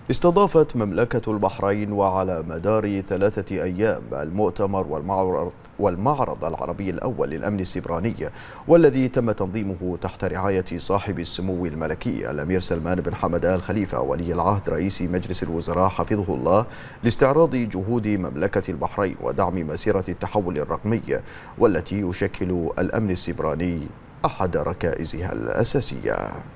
استضافت مملكة البحرين وعلى مدار 3 أيام المؤتمر والمعرض العربي الأول للأمن السيبراني، والذي تم تنظيمه تحت رعاية صاحب السمو الملكي الأمير سلمان بن حمد آل خليفة ولي العهد رئيس مجلس الوزراء حفظه الله، لاستعراض جهود مملكة البحرين ودعم مسيرة التحول الرقمي، والتي يشكل الأمن السيبراني أحد ركائزها الأساسية.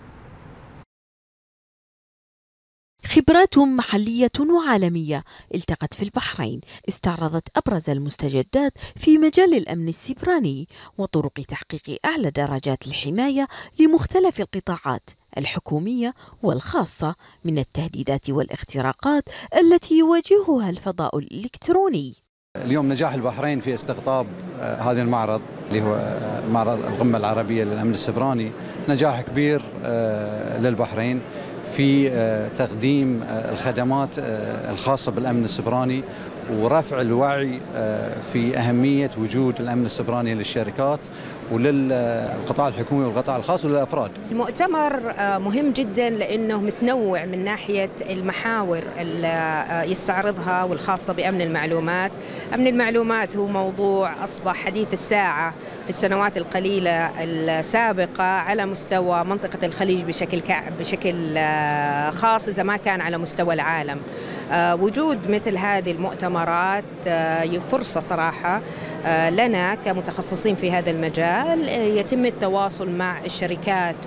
خبرات محلية وعالمية التقت في البحرين استعرضت أبرز المستجدات في مجال الأمن السيبراني وطرق تحقيق أعلى درجات الحماية لمختلف القطاعات الحكومية والخاصة من التهديدات والاختراقات التي يواجهها الفضاء الإلكتروني. اليوم نجاح البحرين في استقطاب هذا المعرض اللي هو معرض القمة العربية للأمن السيبراني نجاح كبير للبحرين في تقديم الخدمات الخاصة بالأمن السيبراني ورفع الوعي في أهمية وجود الأمن السيبراني للشركات وللقطاع الحكومي والقطاع الخاص وللأفراد. المؤتمر مهم جدا لأنه متنوع من ناحية المحاور اللي يستعرضها والخاصة بأمن المعلومات. أمن المعلومات هو موضوع أصبح حديث الساعة في السنوات القليلة السابقة على مستوى منطقة الخليج بشكل خاص إذا ما كان على مستوى العالم. وجود مثل هذه المؤتمرات فرصة صراحة لنا كمتخصصين في هذا المجال يتم التواصل مع الشركات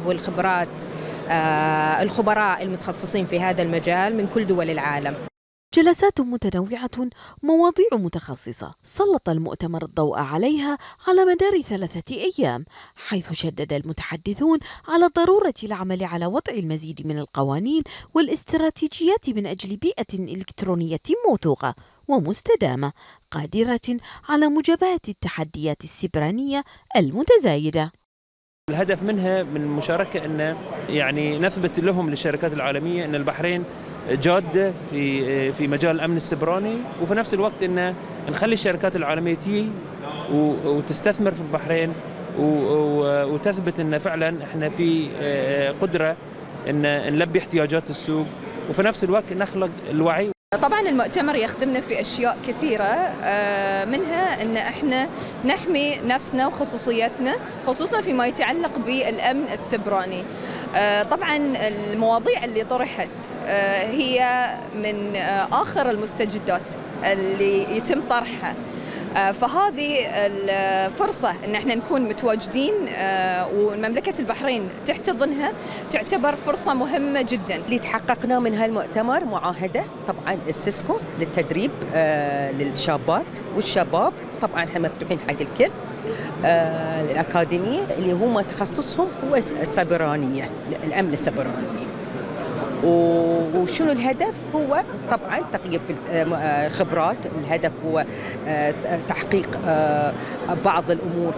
الخبراء المتخصصين في هذا المجال من كل دول العالم. جلسات متنوعة، مواضيع متخصصة سلط المؤتمر الضوء عليها على مدار 3 أيام، حيث شدد المتحدثون على ضرورة العمل على وضع المزيد من القوانين والاستراتيجيات من أجل بيئة إلكترونية موثوقة ومستدامة قادرة على مجابهة التحديات السيبرانية المتزايدة. الهدف منها من المشاركة أن نثبت لهم للشركات العالمية أن البحرين جادة في مجال الأمن السيبراني، وفي نفس الوقت أن نخلي الشركات العالمية تيجي وتستثمر في البحرين وتثبت أن فعلا احنا في قدرة أن نلبي احتياجات السوق، وفي نفس الوقت نخلق الوعي. طبعا المؤتمر يخدمنا في أشياء كثيرة، منها أن احنا نحمي نفسنا وخصوصيتنا خصوصا فيما يتعلق بالأمن السيبراني. طبعا المواضيع اللي طرحت هي من آخر المستجدات اللي يتم طرحها، فهذه الفرصة أن احنا نكون متواجدين ومملكة البحرين تحتضنها تعتبر فرصة مهمة جدا. اللي تحققنا من هالمؤتمر معاهدة طبعا السيسكو للتدريب للشابات والشباب، طبعا احنا مفتوحين حق الكل. الأكاديمية اللي هم تخصصهم هو السيبرانية، الأمن السيبراني. وشنو الهدف؟ هو طبعا تقييم خبرات، الهدف هو تحقيق بعض الأمور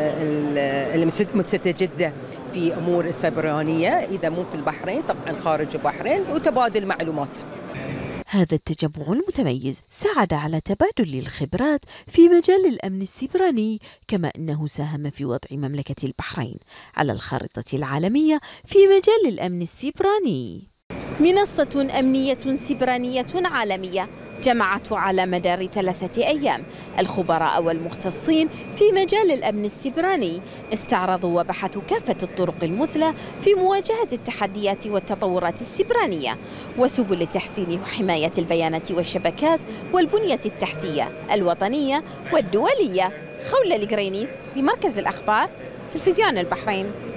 المستجدة في أمور السيبرانية، إذا مو في البحرين طبعا خارج البحرين، وتبادل معلومات. هذا التجمع المتميز ساعد على تبادل الخبرات في مجال الأمن السيبراني، كما أنه ساهم في وضع مملكة البحرين على الخارطة العالمية في مجال الأمن السيبراني. منصة أمنية سيبرانية عالمية جمعت على مدار 3 أيام الخبراء والمختصين في مجال الأمن السيبراني، استعرضوا وبحثوا كافة الطرق المثلى في مواجهة التحديات والتطورات السيبرانية وسبل تحسين وحماية البيانات والشبكات والبنية التحتية الوطنية والدولية. خولة القرينيس لمركز الأخبار تلفزيون البحرين.